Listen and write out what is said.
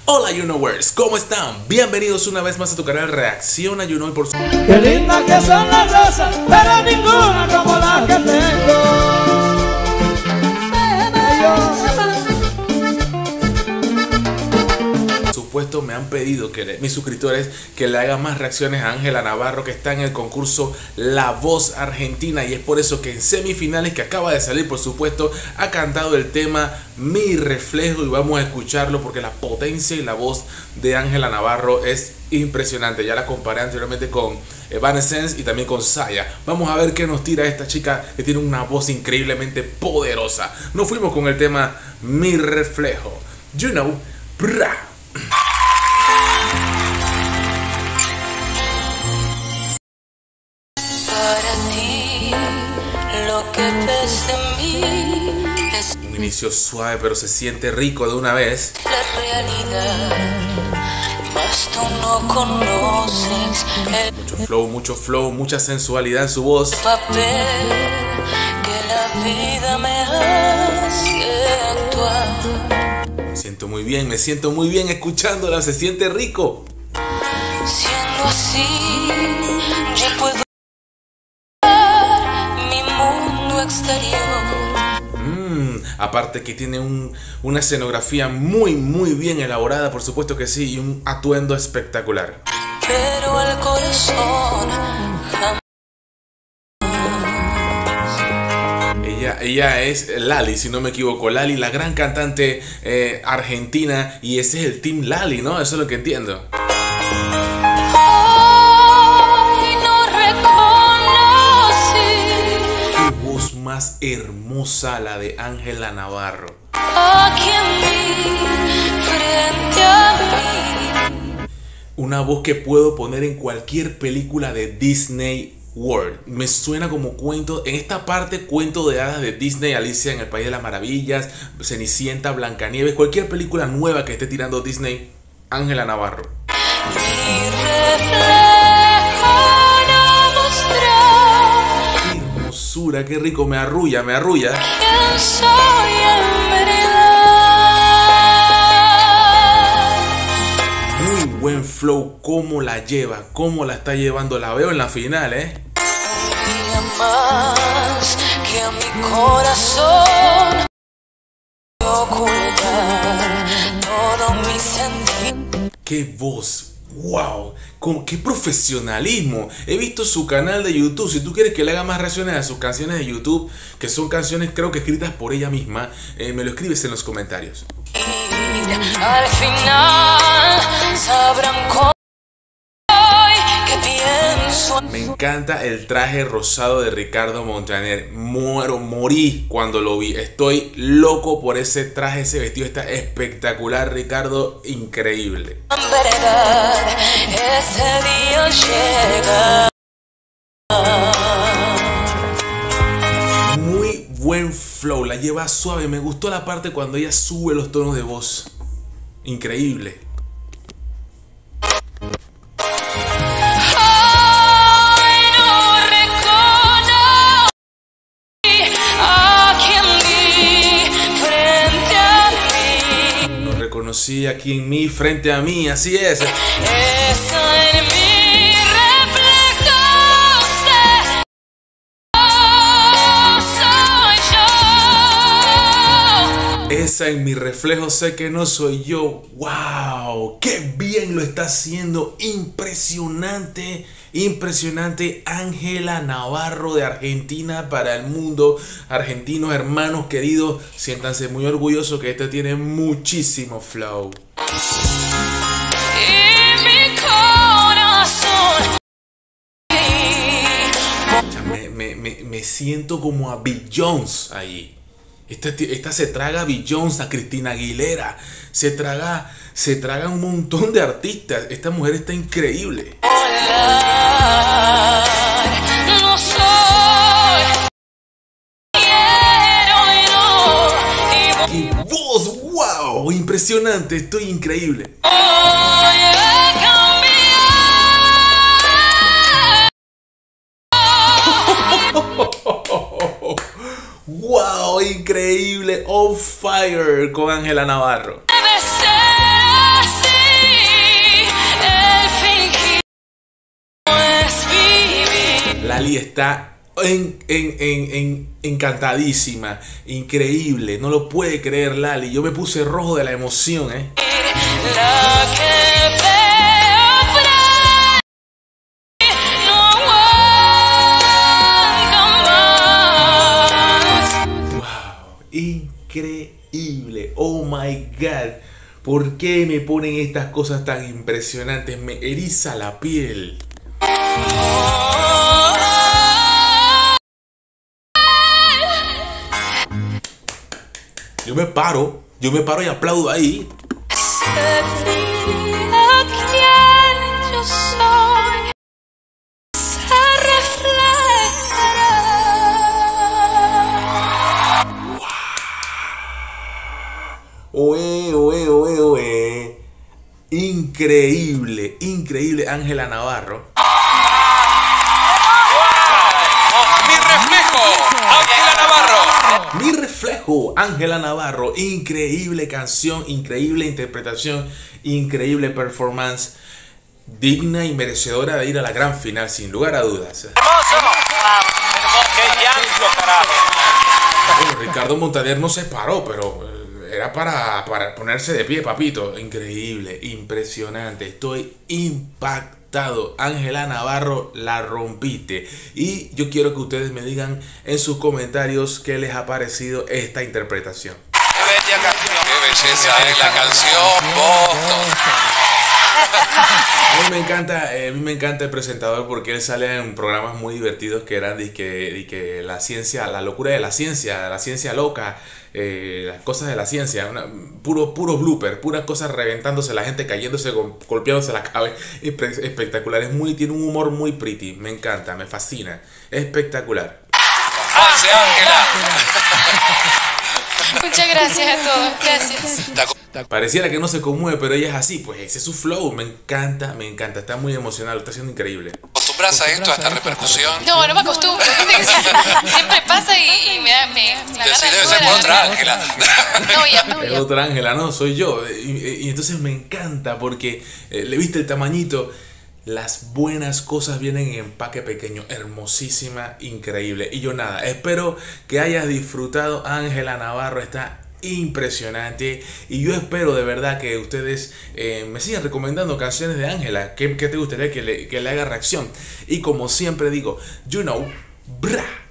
Hola YouKnowers, ¿cómo están? Bienvenidos una vez más a tu canal Reacciona YouKnow y por su... Qué linda que son las rosas, pero ninguna como la que tengo. Por supuesto me han pedido que mis suscriptores que le hagan más reacciones a Ángela Navarro, que está en el concurso La Voz Argentina, y es por eso que en semifinales, que acaba de salir por supuesto, ha cantado el tema Mi Reflejo y vamos a escucharlo porque la potencia y la voz de Ángela Navarro es impresionante. Ya la comparé anteriormente con Evanescence y también con Saya. Vamos a ver qué nos tira esta chica que tiene una voz increíblemente poderosa. Nos fuimos con el tema Mi Reflejo. You know, brah. Para ti, lo que ves de mí es Un inicio suave pero se siente rico de una vez. la realidad, mas tú no conoces el Mucho flow, mucha sensualidad en su voz. papel que la vida me hace actuar. Me siento muy bien escuchándola, se siente rico. Siendo así, yo puedo ver mi mundo exterior. Aparte que tiene una escenografía muy bien elaborada, por supuesto que sí, y un atuendo espectacular. Pero el corazón jamás. Ella es Lali, si no me equivoco. Lali, la gran cantante argentina, y ese es el Team Lali, ¿no? Eso es lo que entiendo. Ay, no reconocí Qué voz más hermosa la de Ángela Navarro. aquí en mí, frente a mí. Una voz que puedo poner en cualquier película de Disney World. Me suena como cuento, en esta parte cuento de hadas de Disney, Alicia en el País de las Maravillas, Cenicienta, Blancanieves, cualquier película nueva que esté tirando Disney, Ángela Navarro. Mi reflejo no mostrar Qué hermosura, qué rico, me arrulla. quién soy en verdad. Muy buen flow, cómo la lleva, cómo la está llevando, la veo en la final, Un día más que a mi corazón ocultar todo mi sentido. Qué voz, wow, qué profesionalismo. He visto su canal de YouTube. Si tú quieres que le haga más reacciones a sus canciones de YouTube, que son canciones creo que escritas por ella misma, me lo escribes en los comentarios. Al final sabrán cómo soy, que pienso. Me encanta el traje rosado de Ricardo Montaner. Morí cuando lo vi. Estoy loco por ese traje, ese vestido está espectacular, Ricardo, increíble. En verdad, ese día llega. Muy buen flow, la lleva suave. Me gustó la parte cuando ella sube los tonos de voz. Increíble. Ay, no reconocí a quien vi frente a mí. Lo reconocí aquí en mí, frente a mí, así es. Esa en mi reflejo soy yo. Esa en mi reflejo sé que no soy yo. ¡Wow! ¡Qué bien lo está haciendo! Impresionante, impresionante. Ángela Navarro de Argentina para el mundo. Argentinos, hermanos queridos, siéntanse muy orgullosos que esta tiene muchísimo flow. Y mi corazón. Ya me siento como a Beyoncé ahí. Esta se traga a Beyoncé, a Cristina Aguilera, se traga un montón de artistas. Esta mujer está increíble. No soy. Quiero y no. ¡Qué voz! ¡Wow! Impresionante, estoy increíble. Voy a cambiar. ¡Wow! Increíble. On fire con Ángela Navarro. Debe ser así. Lali está encantadísima, increíble, no lo puede creer Lali. Yo me puse rojo de la emoción, La que veo por ahí no aguanta más. Wow, increíble, oh my god. ¿Por qué me ponen estas cosas tan impresionantes? Me eriza la piel. Yo me paro y aplaudo ahí. Sería quien yo soy, se reflejará. Oe, oe, oe, oe. Increíble, increíble Ángela Navarro. Mi reflejo, Ángela Navarro. Mi reflejo, Ángela Navarro. Increíble canción, increíble interpretación, increíble performance. Digna y merecedora de ir a la gran final, sin lugar a dudas. ¡Hermoso! ¡Qué llanto, carajo! Bueno, Ricardo Montaner no se paró, pero era para ponerse de pie, papito. Increíble, impresionante. Estoy impactado. Ángela Navarro, la rompiste. Y yo quiero que ustedes me digan en sus comentarios qué les ha parecido esta interpretación. ¡Qué bella canción! ¡Qué belleza es la canción, Boston! A mí me encanta el presentador porque él sale en programas muy divertidos que eran que la ciencia, la locura de la ciencia loca, las cosas de la ciencia, puro blooper, puras cosas reventándose, la gente cayéndose, golpeándose la cabeza, espectacular, tiene un humor muy pretty, me encanta, me fascina, espectacular. ¡Avance, Ángela! Muchas gracias a todos, gracias. Pareciera que no se conmueve, pero ella es así, pues ese es su flow, me encanta, está muy emocional, lo está haciendo increíble. ¿Acostumbras a esto, a esta repercusión? No, no me acostumbro. Viste que siempre pasa y me agarra Sí, debe el ser culo por de la otra garganta. Ángela. No, ya. Es otra Ángela, no, soy yo. Y entonces me encanta porque le viste el tamañito. Las buenas cosas vienen en empaque pequeño, hermosísima, increíble. Y yo nada, espero que hayas disfrutado. Ángela Navarro está impresionante y yo espero de verdad que ustedes me sigan recomendando canciones de Ángela. ¿Qué te gustaría que le haga reacción? Y como siempre digo, you know, brah.